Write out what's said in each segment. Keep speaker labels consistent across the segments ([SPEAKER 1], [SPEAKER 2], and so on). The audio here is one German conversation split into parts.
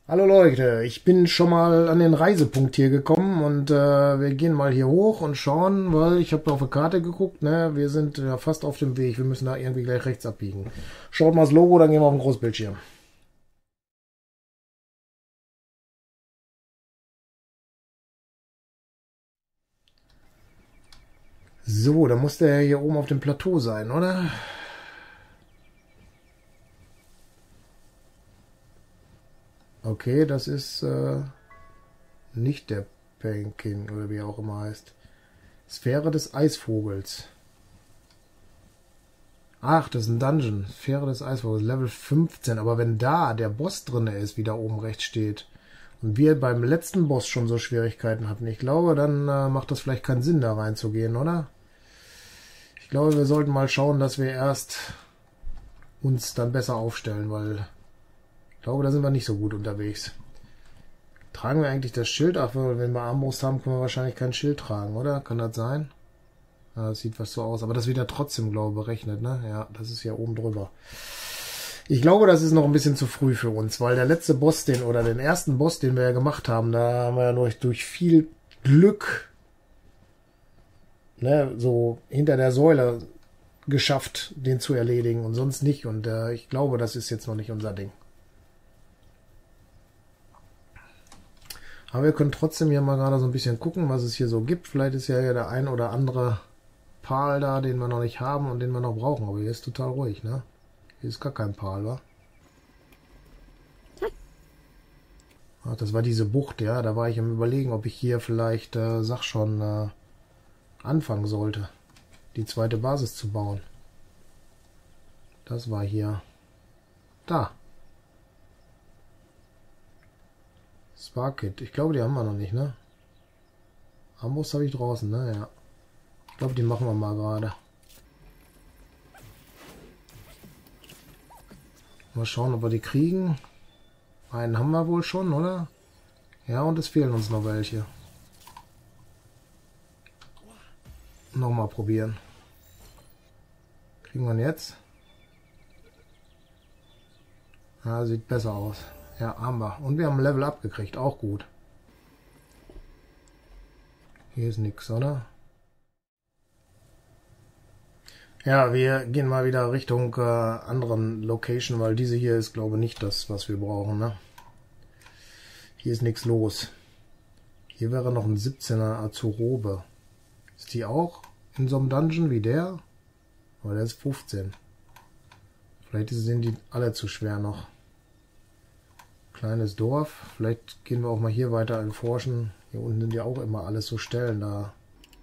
[SPEAKER 1] Hallo Leute, ich bin schon mal an den Reisepunkt hier gekommen und wir gehen mal hier hoch und schauen, weil ich habe auf der Karte geguckt, ne, wir sind ja fast auf dem Weg, wir müssen da irgendwie gleich rechts abbiegen. Schaut mal das Logo, dann gehen wir auf den Großbildschirm. So, da muss der hier oben auf dem Plateau sein, oder? Okay, das ist nicht der Penkin oder wie er auch immer heißt. Sphäre des Eisvogels. Ach, das ist ein Dungeon. Sphäre des Eisvogels, Level 15. Aber wenn da der Boss drin ist, wie da oben rechts steht, und wir beim letzten Boss schon so Schwierigkeiten hatten, ich glaube, dann macht das vielleicht keinen Sinn, da reinzugehen, oder? Ich glaube, wir sollten mal schauen, dass wir erst uns dann besser aufstellen, weil ich glaube, da sind wir nicht so gut unterwegs. Tragen wir eigentlich das Schild? Ach, wenn wir Armbrust haben, können wir wahrscheinlich kein Schild tragen, oder? Kann das sein? Ja, das sieht was so aus. Aber das wird ja trotzdem, glaube ich, berechnet, ne? Ja, das ist ja oben drüber. Ich glaube, das ist noch ein bisschen zu früh für uns, weil der letzte Boss, den ersten Boss, den wir ja gemacht haben, da haben wir ja nur durch viel Glück, ne, so hinter der Säule geschafft, den zu erledigen und sonst nicht. Und ich glaube, das ist jetzt noch nicht unser Ding. Aber wir können trotzdem hier mal gerade so ein bisschen gucken, was es hier so gibt. Vielleicht ist ja der ein oder andere Pal da, den wir noch nicht haben und den wir noch brauchen. Aber hier ist total ruhig, ne? Hier ist gar kein Pal, wa? Ach, das war diese Bucht, ja. Da war ich am Überlegen, ob ich hier vielleicht, sag schon, anfangen sollte, die zweite Basis zu bauen. Das war hier. Da. Sparkit. Ich glaube, die haben wir noch nicht, ne? Armbrust habe ich draußen, ne? Ja. Ich glaube, die machen wir mal gerade. Mal schauen, ob wir die kriegen. Einen haben wir wohl schon, oder? Ja, und es fehlen uns noch welche. Nochmal probieren. Kriegen wir ihn jetzt? Ja, sieht besser aus. Ja, haben wir. Und wir haben ein Level Up gekriegt. Auch gut. Hier ist nichts, oder? Ja, wir gehen mal wieder Richtung anderen Location, weil diese hier ist, glaube ich, nicht das, was wir brauchen, ne? Hier ist nichts los. Hier wäre noch ein 17er Azurobe. Ist die auch in so einem Dungeon wie der? Aber der ist 15. Vielleicht sind die alle zu schwer noch. Kleines Dorf. Vielleicht gehen wir auch mal hier weiter erforschen. Hier unten sind ja auch immer alles so Stellen da.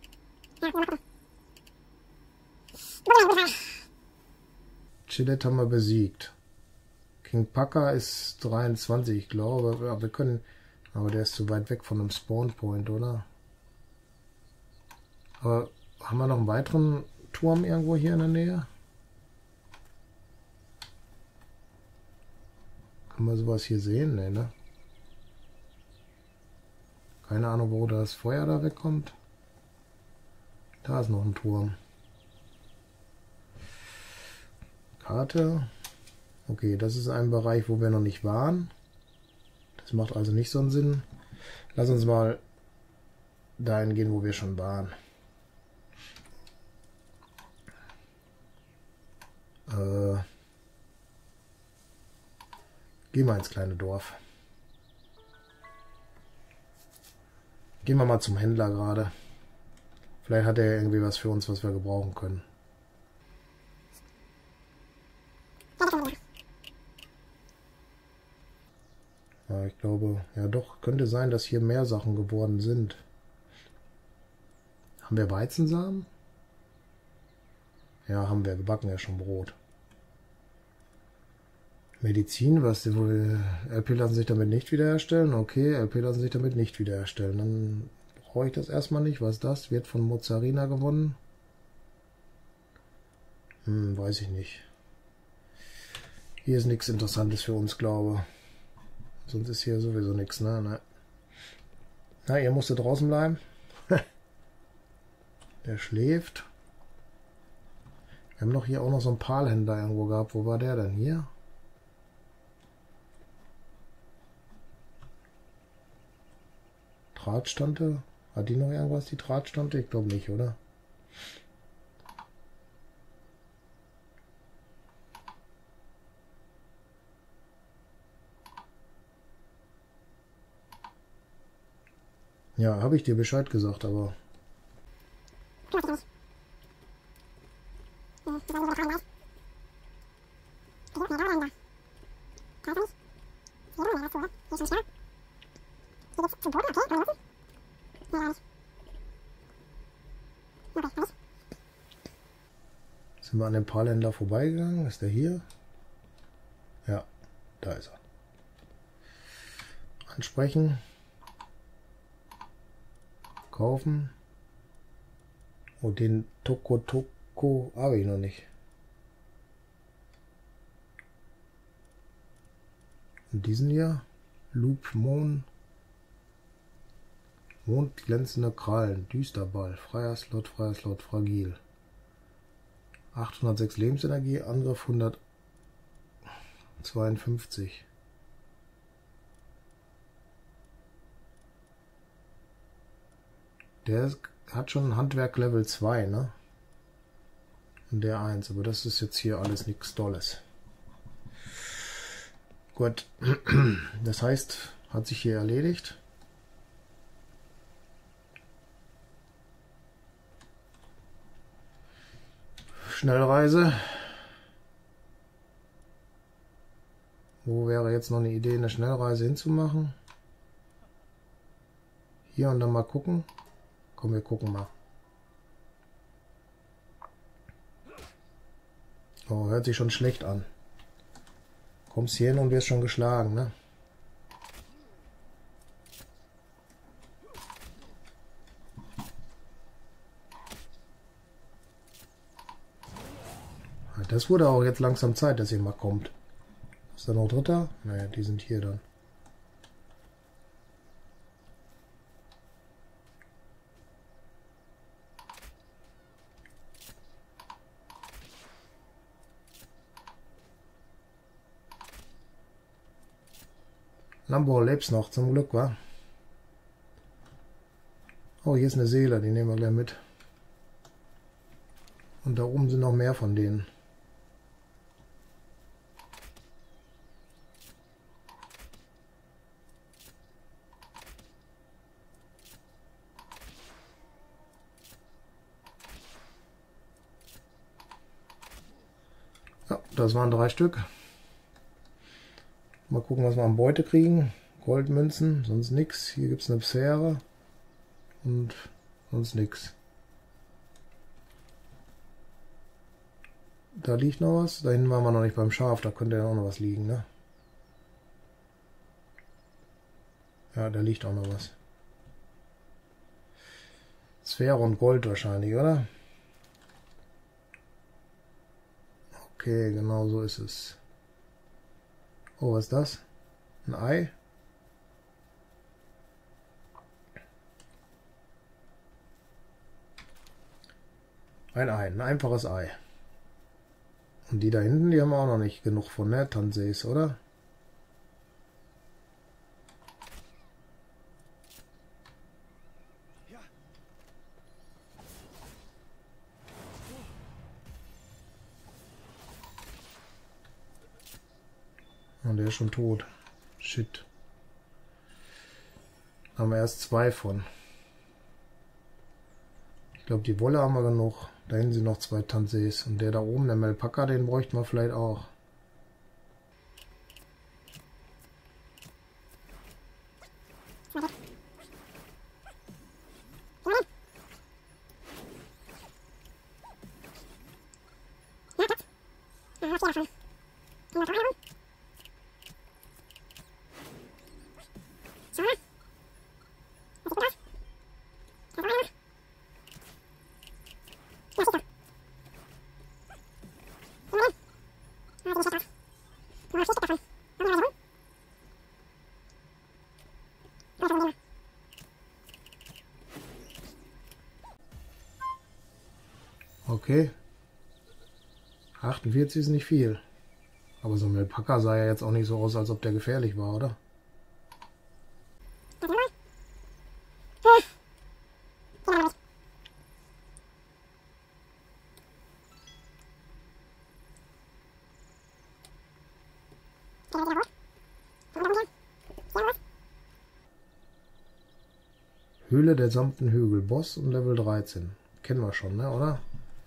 [SPEAKER 1] Chillet haben wir besiegt. King Paka ist 23, ich glaube. Ja, wir können. Aber der ist zu weit weg von einem Spawn Point, oder? Aber haben wir noch einen weiteren Turm irgendwo hier in der Nähe? Können wir sowas hier sehen? Nee, ne? Keine Ahnung, wo das Feuer da wegkommt. Da ist noch ein Turm. Karte. Okay, das ist ein Bereich, wo wir noch nicht waren. Das macht also nicht so einen Sinn. Lass uns mal dahin gehen, wo wir schon waren. Gehen wir ins kleine Dorf. Gehen wir mal zum Händler gerade. Vielleicht hat er irgendwie was für uns, was wir gebrauchen können. Ja, ich glaube, ja doch, könnte sein, dass hier mehr Sachen geworden sind. Haben wir Weizensamen? Ja, haben wir. Wir backen ja schon Brot. Medizin, was wohl. LP lassen sich damit nicht wiederherstellen. Okay, LP lassen sich damit nicht wiederherstellen. Dann brauche ich das erstmal nicht. Was ist das? Wird von Mozzarina gewonnen? Weiß ich nicht. Hier ist nichts Interessantes für uns, glaube ich. Sonst ist hier sowieso nichts, ne? Na, ihr musstet draußen bleiben. Der schläft. Wir haben doch hier auch noch so einen Palhändler irgendwo gehabt. Wo war der denn? Hier? Drahtstante. Hat die noch irgendwas, die Drahtstante? Ich glaube nicht, oder? Ja, habe ich dir Bescheid gesagt, aber... Sind wir an dem Parländer vorbeigegangen? Ist der hier? Ja, da ist er. Ansprechen. Kaufen. Oh, den Toko habe ich noch nicht. Und diesen hier? Loop Moon. Mondglänzende Krallen. Düsterball. Freier Slot, fragil. 806 Lebensenergie, Angriff 152. Der hat schon Handwerk Level 2, ne? Und der 1, aber das ist jetzt hier alles nichts Dolles. Gut, das heißt, hat sich hier erledigt. Schnellreise. Wo wäre jetzt noch eine Idee, eine Schnellreise hinzumachen? Hier und dann mal gucken. Komm, wir gucken mal. Oh, hört sich schon schlecht an. Kommst hier hin und wirst schon geschlagen, ne? Das wurde auch jetzt langsam Zeit, dass ihr mal kommt. Ist da noch Dritter? Naja, die sind hier dann. Lambo, lebst noch, zum Glück, wa? Oh, hier ist eine Seele, die nehmen wir gleich mit. Und da oben sind noch mehr von denen. Ja, das waren 3 Stück. Mal gucken, was wir an Beute kriegen. Goldmünzen, sonst nichts. Hier gibt es eine Sphäre und sonst nichts. Da liegt noch was. Da hinten waren wir noch nicht beim Schaf, da könnte ja auch noch was liegen, ne? Ja, da liegt auch noch was. Sphäre und Gold wahrscheinlich, oder? Okay, genau so ist es. Oh, was ist das? Ein Ei? Ein Ei, ein einfaches Ei. Und die da hinten, die haben wir auch noch nicht genug von, ne? Tansees, oder? Und der ist schon tot. Shit. Da haben wir erst 2 von. Ich glaube, die Wolle haben wir genug. Da hinten sind noch 2 Tansees. Und der da oben, der Melpaka, den bräuchten wir vielleicht auch. Okay. 48 ist nicht viel. Aber so ein Alpaka sah ja jetzt auch nicht so aus, als ob der gefährlich war, oder? Höhle der sanften Hügel. Boss und Level 13. Kennen wir schon, ne, oder?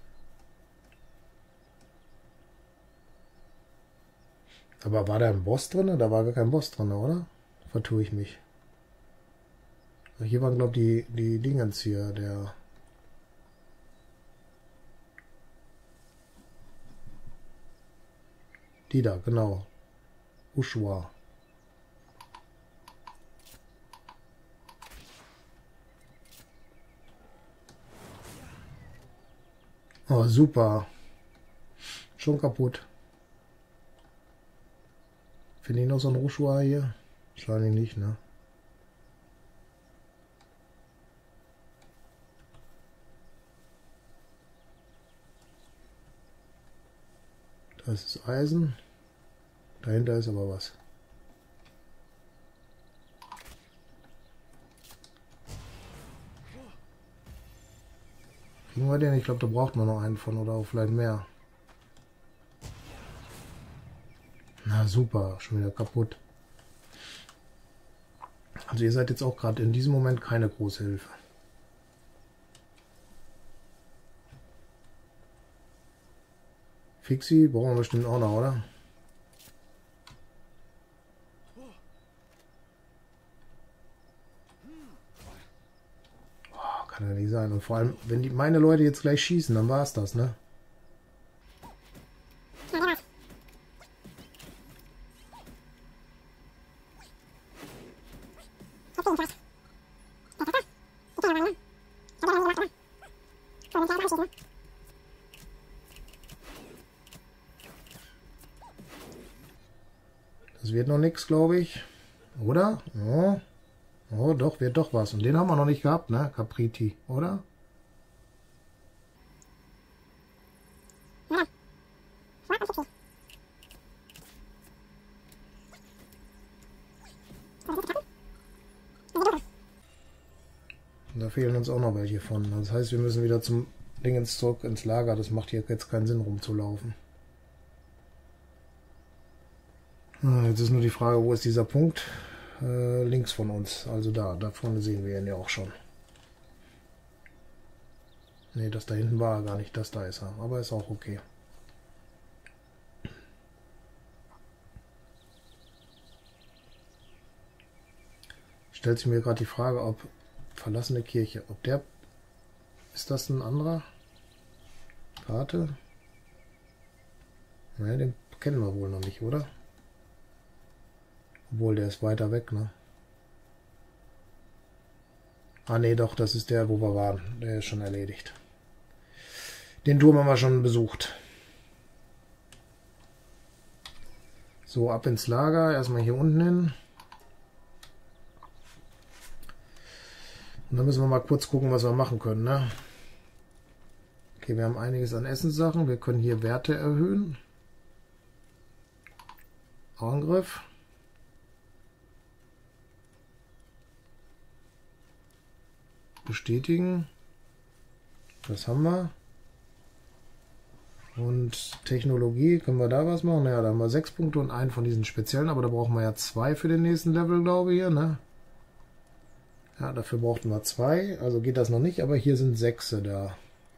[SPEAKER 1] Aber war da ein Boss drin? Da war gar kein Boss drin, oder? Vertue ich mich. Hier waren, glaube ich, die Dingens hier, der... Die da, genau. Ushua. Oh, super. Schon kaputt. Finde ich noch so ein Ushua hier? Wahrscheinlich nicht, ne? Das ist Eisen. Dahinter ist aber was. Kriegen wir den? Ich glaube, da braucht man noch einen von oder auch vielleicht mehr. Na super, schon wieder kaputt. Also ihr seid jetzt auch gerade in diesem Moment keine große Hilfe. Fixie brauchen wir bestimmt auch noch, oder? Oh, kann ja nicht sein. Und vor allem, wenn die meine Leute jetzt gleich schießen, dann war es das, ne? Das wird noch nichts, glaube ich. Oder? Oh. Oh, doch, wird doch was. Und den haben wir noch nicht gehabt, ne? Capriti, oder? Und da fehlen uns auch noch welche von. Das heißt, wir müssen wieder zum Dingens zurück ins Lager. Das macht hier jetzt keinen Sinn, rumzulaufen. Jetzt ist nur die Frage, wo ist dieser Punkt? Links von uns, also da vorne sehen wir ihn ja auch schon. Ne, das da hinten war er gar nicht, das da ist er, aber ist auch okay. Stellt sich mir gerade die Frage, ob verlassene Kirche, ob der, ist das ein anderer? Karte? Ne, den kennen wir wohl noch nicht, oder? Obwohl, der ist weiter weg, ne? Ah, ne, doch, das ist der, wo wir waren. Der ist schon erledigt. Den Turm haben wir schon besucht. So, ab ins Lager. Erstmal hier unten hin. Und dann müssen wir mal kurz gucken, was wir machen können, ne? Okay, wir haben einiges an Essenssachen. Wir können hier Werte erhöhen. Angriff. Bestätigen. Das haben wir. Und Technologie, können wir da was machen? Ja, da haben wir 6 Punkte und einen von diesen speziellen, aber da brauchen wir ja 2 für den nächsten Level, glaube ich, hier, ne? Ja, dafür brauchten wir 2, also geht das noch nicht, aber hier sind 6 da.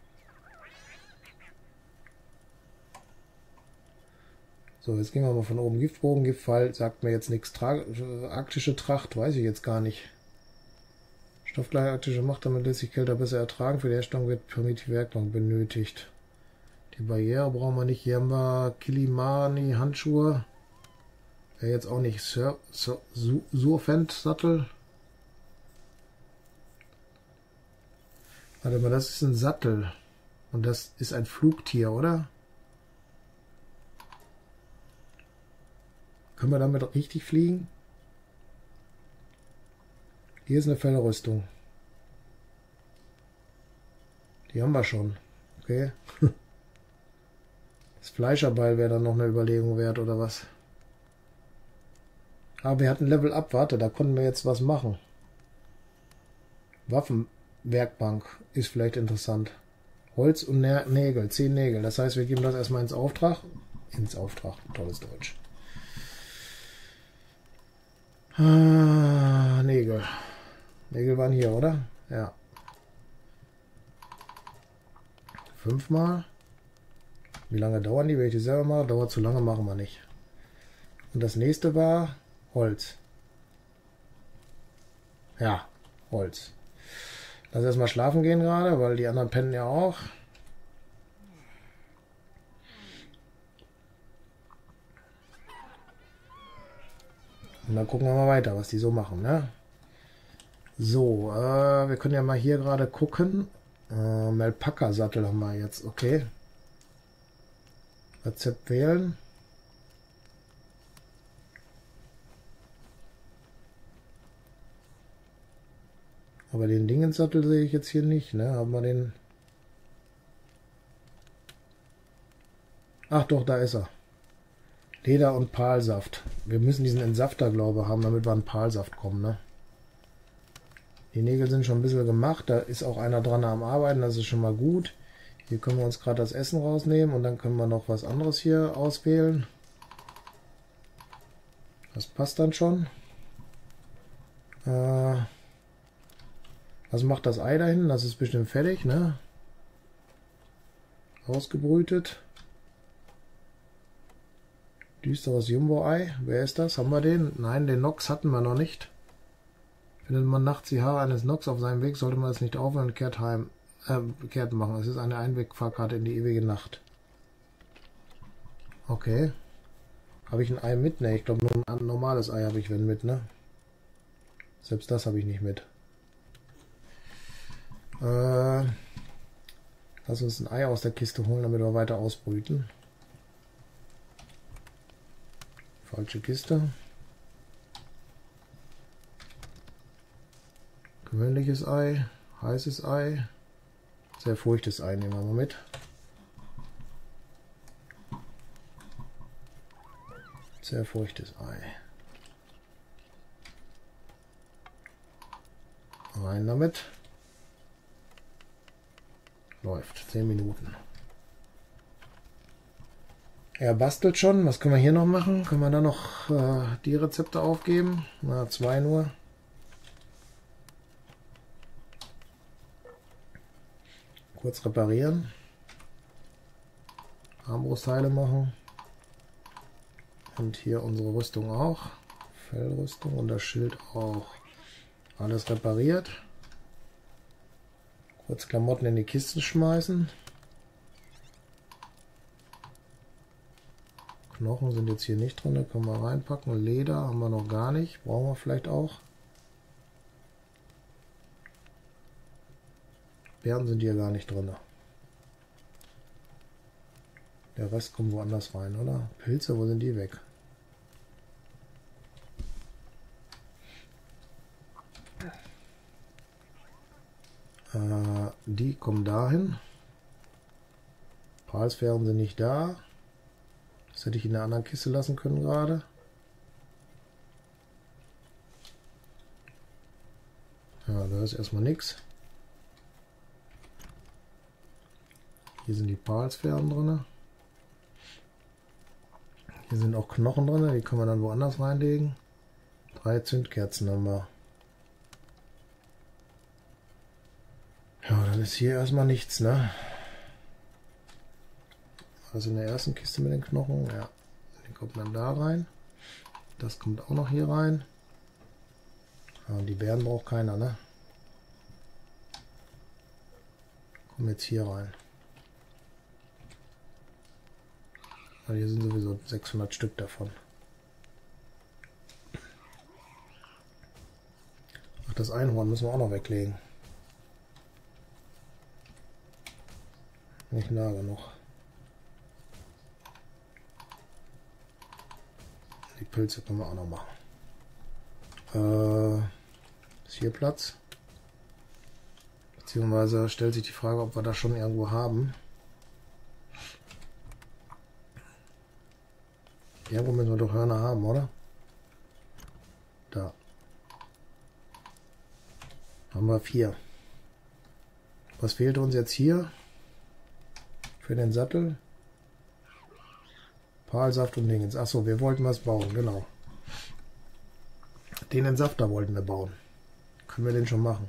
[SPEAKER 1] So, jetzt gehen wir mal von oben. Giftbogen, Giftpfeil, sagt mir jetzt nichts. Arktische Tracht, weiß ich jetzt gar nicht. Stoffgleiche arktische Macht, damit lässt sich Kälter besser ertragen. Für die Herstellung wird primitive Werkbank benötigt. Die Barriere brauchen wir nicht. Hier haben wir Kilimani Handschuhe. Wäre jetzt auch nicht Surfend Sattel. Warte mal, das ist ein Sattel. Und das ist ein Flugtier, oder? Können wir damit richtig fliegen? Hier ist eine Fellrüstung. Die haben wir schon. Okay. Das Fleischerbeil wäre dann noch eine Überlegung wert, oder was? Aber wir hatten Level Up. Warte, da konnten wir jetzt was machen. Waffenwerkbank ist vielleicht interessant. Holz und Nägel. 10 Nägel. Das heißt, wir geben das erstmal ins Auftrag. Ins Auftrag. Tolles Deutsch. Nägel. Nägel waren hier, oder? Ja. 5-mal. Wie lange dauern die? Wenn ich die selber mache, dauert zu lange, machen wir nicht. Und das nächste war Holz. Ja, Holz. Lass erstmal schlafen gehen gerade, weil die anderen pennen ja auch. Und dann gucken wir mal weiter, was die so machen, ne? So, wir können ja mal hier gerade gucken. Melpaka-Sattel haben wir jetzt, okay. Rezept wählen. Aber den Dingenssattel sehe ich jetzt hier nicht, ne? Haben wir den... Ach doch, da ist er. Leder und Palsaft. Wir müssen diesen Entsafter, glaube ich, haben, damit wir an Palsaft kommen, ne? Die Nägel sind schon ein bisschen gemacht. Da ist auch einer dran am Arbeiten, das ist schon mal gut. Hier können wir uns gerade das Essen rausnehmen und dann können wir noch was anderes hier auswählen. Das passt dann schon. Was macht das Ei da hinten? Das ist bestimmt fertig, ne? Ausgebrütet. Düsteres Jumbo-Ei. Wer ist das? Haben wir den? Nein, den Nox hatten wir noch nicht. Findet man nachts die Haare eines Nox auf seinem Weg, sollte man es nicht aufhören und kehrt machen. Es ist eine Einwegfahrkarte in die ewige Nacht. Okay. Habe ich ein Ei mit? Ne, ich glaube nur ein normales Ei habe ich wenn mit, ne? Selbst das habe ich nicht mit. Lass uns ein Ei aus der Kiste holen, damit wir weiter ausbrüten. Falsche Kiste. Gewöhnliches Ei, heißes Ei, sehr feuchtes Ei nehmen wir mal mit. Sehr feuchtes Ei. Rein damit. Läuft. 10 Minuten. Er bastelt schon. Was können wir hier noch machen? Können wir da noch die Rezepte aufgeben? Na, 2 nur. Kurz reparieren. Armbrustteile machen. Und hier unsere Rüstung auch. Fellrüstung und das Schild auch. Alles repariert. Kurz Klamotten in die Kisten schmeißen. Knochen sind jetzt hier nicht drin, da können wir reinpacken. Leder haben wir noch gar nicht. Brauchen wir vielleicht auch. Beeren sind hier gar nicht drin. Der Rest kommt woanders rein, oder? Pilze, wo sind die weg? Die kommen dahin. Palsphären sind nicht da. Das hätte ich in der anderen Kiste lassen können gerade. Ja, da ist erstmal nichts. Hier sind die Palsphären drin. Hier sind auch Knochen drin, die können wir dann woanders reinlegen. 3 Zündkerzen haben wir. Ja, dann ist hier erstmal nichts, ne? Also in der ersten Kiste mit den Knochen, ja. Den kommt dann da rein. Das kommt auch noch hier rein. Ja, und die Beeren braucht keiner, ne? Kommen jetzt hier rein. Weil hier sind sowieso 600 Stück davon. Ach, das Einhorn müssen wir auch noch weglegen. Nicht nah genug. Die Pilze können wir auch noch machen. Ist hier Platz? Beziehungsweise stellt sich die Frage, ob wir das schon irgendwo haben. Irgendwo müssen wir doch Hörner haben, oder? Da. Haben wir 4. Was fehlt uns jetzt hier? Für den Sattel. Palsaft und Dingens. Achso, wir wollten was bauen, genau. Den Entsafter wollten wir bauen. können wir den schon machen.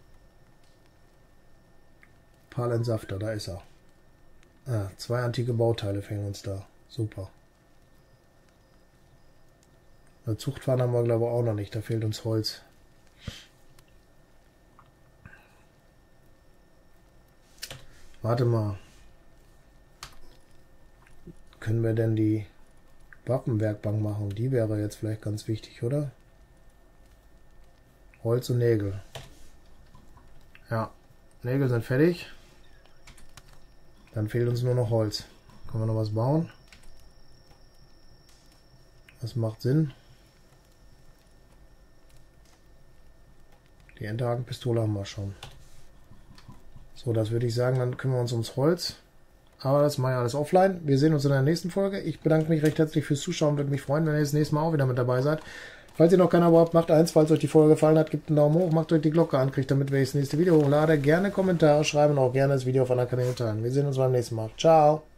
[SPEAKER 1] Palentsafter, da ist er. Ah, 2 antike Bauteile fehlen uns da. Super. Eine Zuchtpfanne haben wir, glaube ich, auch noch nicht. Da fehlt uns Holz. Warte mal. Können wir denn die Waffenwerkbank machen? Die wäre jetzt vielleicht ganz wichtig, oder? Holz und Nägel. Ja, Nägel sind fertig. Dann fehlt uns nur noch Holz. Können wir noch was bauen? Das macht Sinn. Die Enterhakenpistole haben wir schon. So, das würde ich sagen, dann kümmern wir uns ums Holz. Aber das mache ich alles offline. Wir sehen uns in der nächsten Folge. Ich bedanke mich recht herzlich fürs Zuschauen. Würde mich freuen, wenn ihr das nächste Mal auch wieder mit dabei seid. Falls ihr noch kein Abo habt, macht eins. Falls euch die Folge gefallen hat, gebt einen Daumen hoch. Macht euch die Glocke an, kriegt damit, wenn ich das nächste Video hochlade. Gerne Kommentare schreiben und auch gerne das Video auf anderen Kanälen teilen. Wir sehen uns beim nächsten Mal. Ciao!